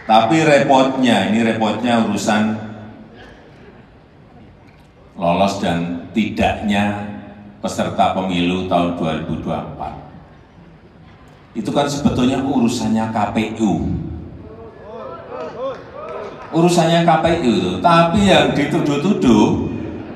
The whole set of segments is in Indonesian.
Tapi repotnya, ini repotnya urusan lolos dan tidaknya peserta pemilu tahun 2024. Itu kan sebetulnya urusannya KPU. Urusannya KPU itu, tapi yang dituduh-tuduh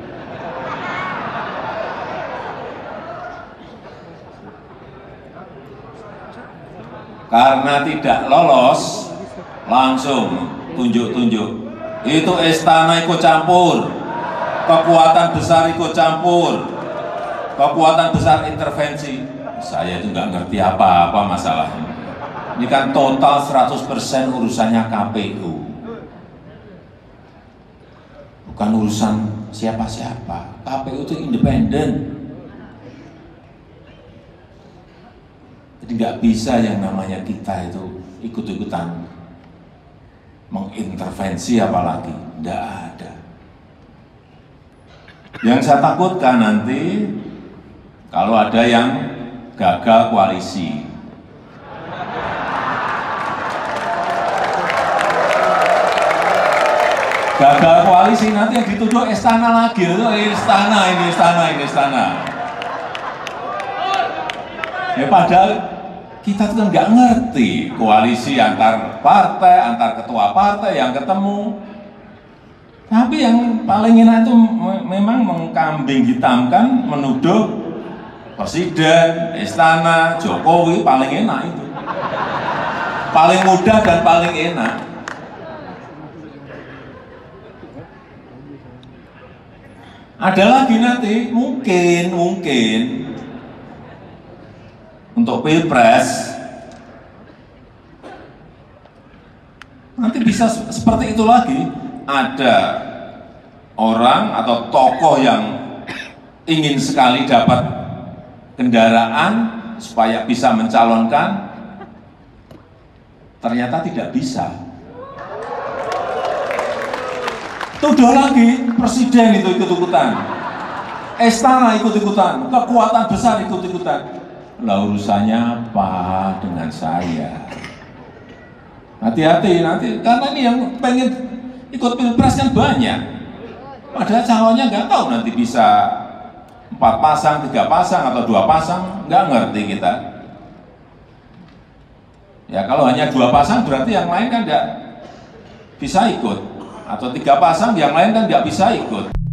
karena tidak lolos langsung tunjuk-tunjuk. Itu istana ikut campur, kekuatan besar ikut campur, kekuatan besar intervensi. Saya itu nggak ngerti apa-apa masalahnya. Ini kan total 100% urusannya KPU. Bukan urusan siapa-siapa. KPU itu independen. Jadi nggak bisa yang namanya kita itu ikut-ikutan mengintervensi apalagi. Nggak ada. Yang saya takutkan nanti kalau ada yang gagal koalisi. Gagal koalisi nanti yang dituduh istana lagi. Istana. Ya padahal kita tuh nggak ngerti koalisi antar partai, antar ketua partai yang ketemu. Tapi yang paling enak itu memang mengkambing hitamkan, menuduh presiden, istana, Jokowi paling enak itu. Paling mudah dan paling enak. Ada lagi nanti, mungkin untuk Pilpres nanti bisa seperti itu lagi. Ada orang atau tokoh yang ingin sekali dapat kendaraan supaya bisa mencalonkan, ternyata tidak bisa. Tuduh lagi, presiden itu ikut-ikutan, istana ikut-ikutan, kekuatan besar ikut-ikutan. Lah urusannya apa dengan saya? Hati-hati nanti, karena ini yang pengen ikut Pilpres kan banyak. Padahal calonnya nggak tahu nanti bisa 4 pasang, 3 pasang, atau 2 pasang, nggak ngerti kita. Ya kalau hanya 2 pasang berarti yang lain kan nggak bisa ikut. Atau 3 pasang yang lain kan nggak bisa ikut.